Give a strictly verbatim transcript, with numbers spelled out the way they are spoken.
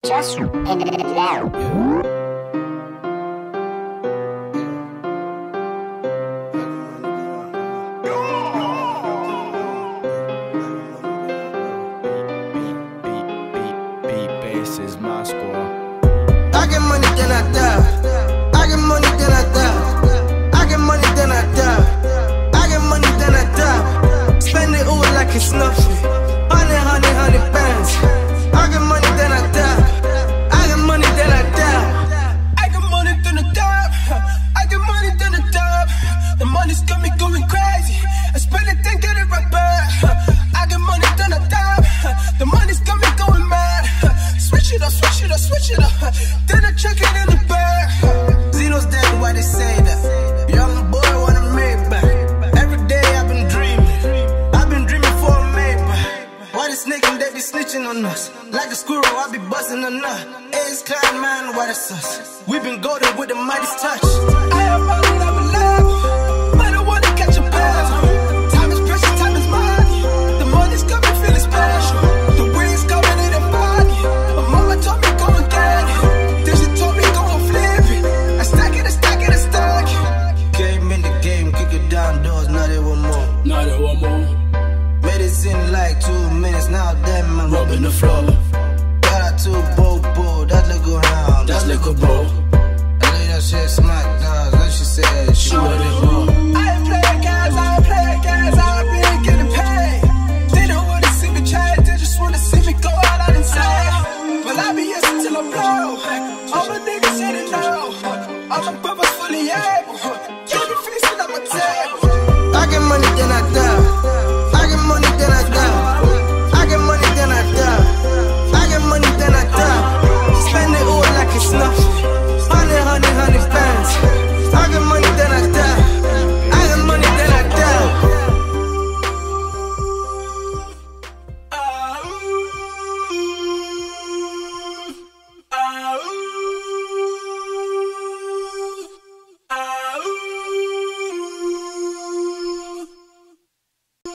Just in it loud. Is my squad. I get money, then I die. I get money, then I die. I get money, then I die. I get money, then I die. Spend it all like it's nothing. Hundred, hundred, hundred bands. I get money, then I die. I get money, then I die. I get money, then I die. I get money, then I die. The money's got me going crazy. I spend it, then get it right back. I get money, then I die. The money's got me going mad. Switch it up, switch it up, switch it up. Then I check it in the bag. Zeno's dead, why they say that? Young boy wanna make back. Every day I've been dreaming. I've been dreaming for a Maybach. Why they snaking, they be snitching on us? Like a squirrel, I be busting a nut. Ace Clan, man, why that's us? We been golden with the mightiest touch. I am all love and love. I don't wanna catch a pass. Time is precious, time is money. The money's got me feeling special. The wings coming in the body. Mama told me go and get it. Then she told me go and flip it. I stack it, I stack it, I stack it. Game in the game, kick it down doors, now they want more. Now they want more. Made it seem like two minutes, now damn man Rubbing the floor. Got out to Bobo, that little hound. That's like a bro. I lay that shit smack down, then she said she want it more. I ain't playing guys, I ain't playing guys, I've been getting paid. They don't wanna see me change, they just wanna see me go out out inside. But I be yes until I blow. All my niggas said it now. All my brothers fully able. Keep me feasting on my table. I get money, then I die.